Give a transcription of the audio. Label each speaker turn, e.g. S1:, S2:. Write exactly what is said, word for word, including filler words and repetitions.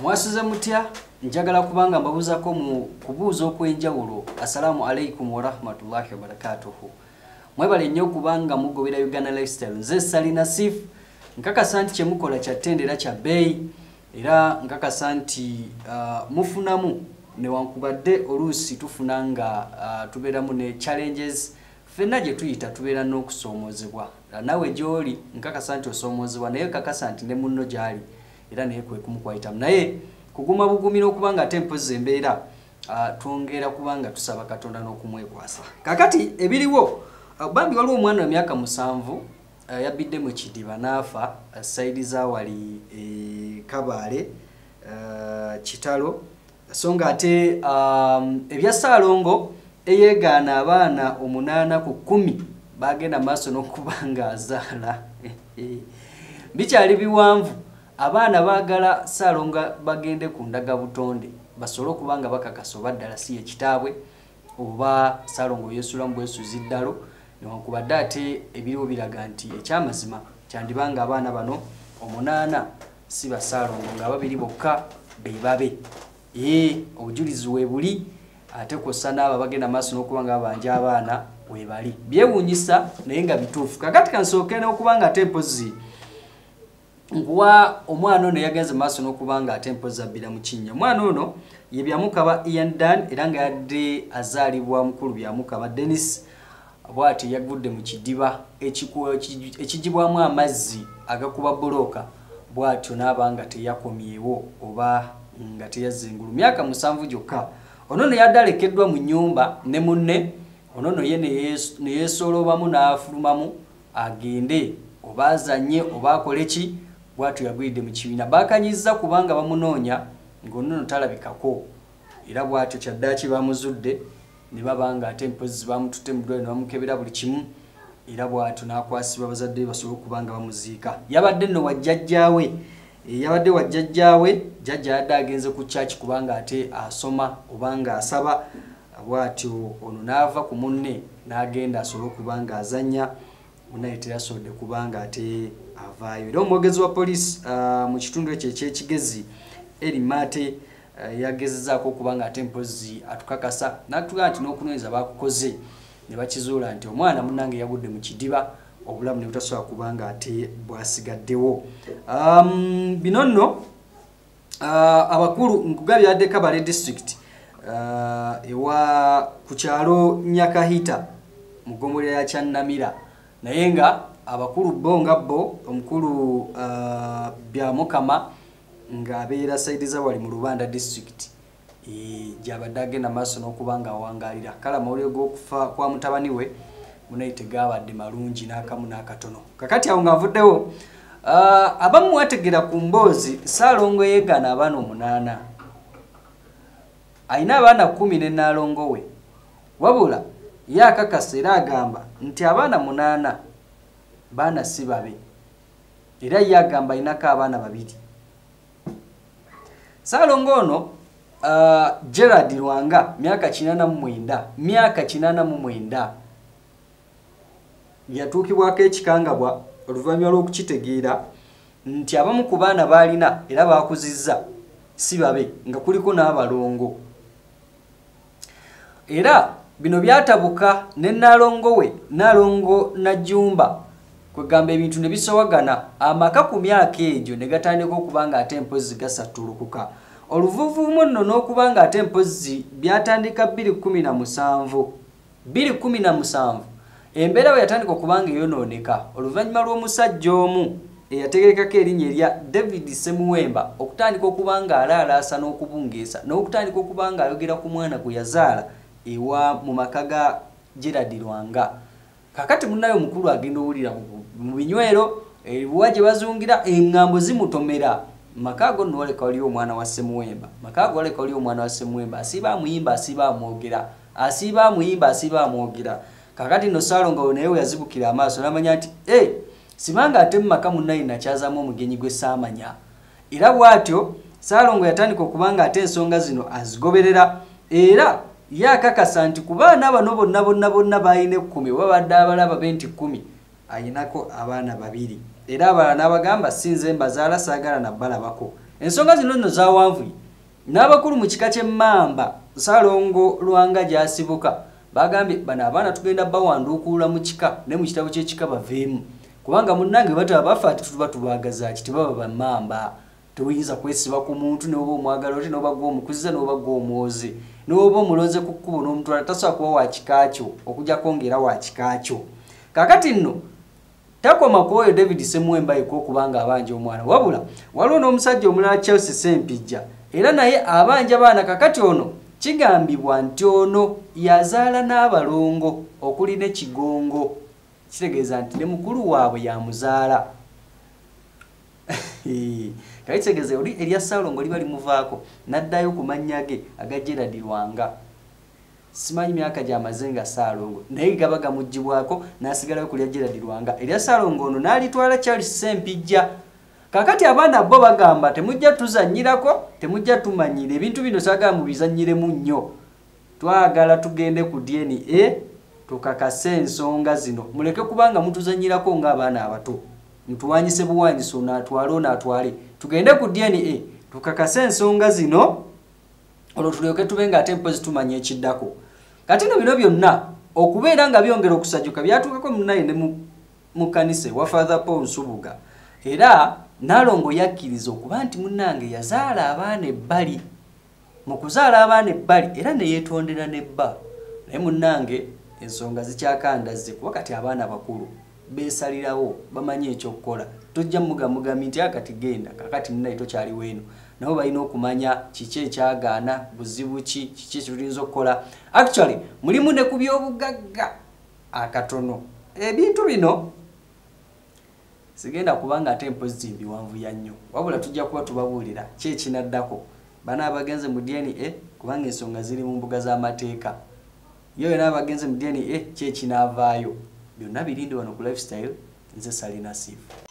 S1: Mwasuze mutya njagala kubanga mbabuzako mu kubuuza okwenjawulo. Assalamu alaikum wa rahmatullahi wa barakatuhu. Mwebale nnyo kubanga mugobera Uganda Lifestyle. Nze Salina Sif nkakasa nti kyemukola kyatendera kya bbeeyi era nkakasa nti uh, mufunamu newankubadde oluusi tufuna nga uh, tubeeramu ne challenges ffenna gye tuyita tubeera n'okusoomozebwa. Nawe gy'oli nkakasa nti osoomozebwa naye kakasa nti ne munno gy'ali era naye kwe kumukwayitamu naye kuguma bugumira okubanga ate mpozi embeera uh, twongera kubanga tusaba Katonda n'okumwekwasa. Kakati ebiriwo uh, bambi waliwo omwana wa myaka musanvu uh, yabidde mu kidiba n'afa uh, saidi za wali e, Kabaale uh, Kitalo so nga ate um, ebya Salongo eyeegaana abaana omunana ku kumi bagenda maaso n'okubanga azaala bikyali biwanvu. Abaana bagala Salongo bagende ku ndaga butonde basolo kubanga bakakaso baddala si ekitaabwe oba Salongo yesula mbwesuzi ddalo newankubadde ate ebiriwo biraga nti ekyamazima kyandibanga abaana bano omunana si ba Salongo nga babiri bokka bebabe ee obujulizi webuli ate kosa n'aba bagenda maaso n'okubanga abanja abaana webali byewuunyisa naye nga bituufu. Kakati kansooke n'okubanga ate mpozi nkuwa omwana ono yagenze maaso n'okubanga ate mpozi abbira mu kinnya. Omwana ono ye Byamukaba Ian Dan era nga yadde azaalibwa mukulu Byamukaba Dennis bw'ati yagudde mu kidiba ekigibwamu amazzi agakuba bbulooka bw'atyo n'abanga teyakomyewo oba nga teyazengulu myaka musanvu gyokka. Ono ne yadde alekeddwa mu nnyumba ne munne ono no ye ne yeesolobamu n'afulumamu agende oba azanye oba akole ki bw'atyo yagwidde mu kibiina. Bakanyiza kubanga bamunoonya ng'onno talabikako era bw'atyo kyaddaaki bamuzudde ne babanga ate mpozi bamututte mu ddwaliro ne bamukebera buli kimu era bw'atyo n'akwasibwa bazadde basobole kubanga bamuziika. Yabadde nno wa jjajjaawe yabadde wa jjajjaawe jjajja yadde agenze ku church kubanga ate asoma obanga asaba bw'atyo ono n'ava ku munne n'agenda asobole kubanga azannya munaye teyasobodde kubanga ate avaayo. Era omwogezi wa poliisi uh, mu kitundu ekyo ekyekigezi eri Mate uh, yagezezaako okubanga ate mpozi atukakasa n'atugaa nti n'okunoonyeza bakukoze ne bakizuula nti omwana munnange yagudde mu kidiba obulamu ne butasobola kubanga ate bwasigaddewo. Um, bino nno uh, abakulu nkugabya Kabale district uh, ewa ku kyalo Nyakahita mu ggombolola ya Kyannamira naye nga abakulu bo nga bo omukulu uh, Byamukama nga abeera saidi za wali mu Lubanda district e, gyabadde agenda maaso n'okubanga awangaalira kale amawulire g'okufa kwa mutabani we munaye tegabadde malungi n'akamu n'akatono. Kakati awo ng'avuddewo uh, abamu wategeera ku mboozi Salongo yeegaana abaana omunaana ayina abaana kumi ne Nalongo we wabula ye akakasa era agamba nti abaana munaana baana sibabe era ye agamba ayinako abaana babiri. Salongo ono uh, Gerard Lwanga myaka kinaana mu mwenda myaka kinaana mu mwenda yatuukibwako ekikangabwa oluvannyuma lw'okukitegeera nti abamu ku baana baalina era baakuzizza sibabe nga kuliko n'abalongo era bino byatabuka ne Nalongo we Nalongo Najjumba kwegamba ebintu ne bisowagana amaka ku myaka egyo ne gatandika okubanga ate mpozi gasatulukuka. Oluvuvuumu nno n'okubanga ate mpozi byatandika bbiri kumi na musanvu bbiri kumi na musanvu embeera we yatandika okubanga eyonooneka oluvannyuma lw'omusajja omu eyategerekako erinnya erya David Semuwemba okutandika okubanga alaalaasa n'okubungeesa n'okutandika okubanga ayogera ku mwana gwe yazaala ewa mu maka ga Gerard Lwanga. Kakati munnayo omukulu agenda owulira mu binywero ebuwa gye bazungira eŋŋambo zimutomera maka ago nno waleka waliyo omwana wa Semuwemba maka ago waleka waliyo omwana wa Semuwemba asiiba amuyimba asiiba amwogera asiiba amuyimba asiiba amwogera. Kakati nno Salongo naye we yazibukira amaaso n'amanya nti eh sibanga ate mu maka munnaye nakyazaamu omugenyi gwe saamanya era bw'atyo Salongo yatandika okubanga ate ensonga zino azigoberera era yakakasa nti ku baana bano bonna bonna bonna bayina ekkumi babadde abalaba benti kkumi ayinako abaana babiri era abalala n'abagamba sinze mbazaala saagala nabbalabako ensonga zino nno zawanvuyi n'abakulu mu kika ky'emmamba Salongo Lwanga gyasibuka bagambye bano abaana tugenda bawanduukulula mu kika ne mu kitabo ky'ekika baveemu kubanga munnange bataba bafa ati tuba tubagaza ki tebaba bammamba tuyinza kwesiba ku muntu n'oba omwagala oti n'oba gw'omukuziza n'oba gw'omwoze n'oba omuloze ku kkubo n'omutwala tasobola kuba wa kikaakyo okujja kwongera wa kikaakyo kakati nno takoma ku oyo David Semuwemba yekka okubanga abanja omwana wabula waliwo n'omusajja omulala Chelsea Sempijja era naye abanja abaana kakati ono kigambibwa nti ono yazaala n'abalongo okuli ne Kigongo kitegeeza nti ne mukulu waabwe yamuzaala kale kitegeeze oli erya Salongo liba limuvaako n'addayo ku mannya ge aga Gerard Lwanga simanyi myaka gy'amaze nga Salongo naye gaba gamugibwako n'asigalayo kulya Gerard Lwanga erya Salongo ono n'alitwala Charles Sempijja kakati abaana bo bagamba temujja tuzannyirako temujja tumanyira ebintu bino saagala mubizannyiremu nnyo twagala tugende ku D N A tukakase ensonga zino muleke kubanga mutuzannyirako ng'abaana abato mutuwanyise buwanyise n'atwale n'atwale tugende ku D N A tukakase ensonga zino olwo tulyoke tube nga ate mpozi tumanya ekiddako kati no bino byonna okubeera nga byongera okusajjuka byatuukako munnaye ne mu kanisa wa Father Paul Nsubuga era Nalongo yakkiriza okuba nti munnange yazaala abaana ebbali mu kuzaala abaana ebbali era ne yeetondera nebba naye munnange ensonga zikyakandazze kuba kati abaana bakulu beesalirawo bamanyi ekyokukola tojja mugamugami nti akati genda kakati munnaye tokyali weeno nabo balina okumanya kiki ekyagaana buzibu ki kiki ekitulinza okukola actually mulimu ne ku by'obugagga akatono ebintu bino sigenda kubanga ate mpozi biwanvu ya nnyo wabula tujja kuba tubabuulira ki ekinaddako bana abagenze mu D N A kubanga ensonga ziri mu mbuga z'amateeka yo yona abagenze mu D N A ki ekinaavaayo byonna birinde wano ku lifestyle nze Salina Sifu.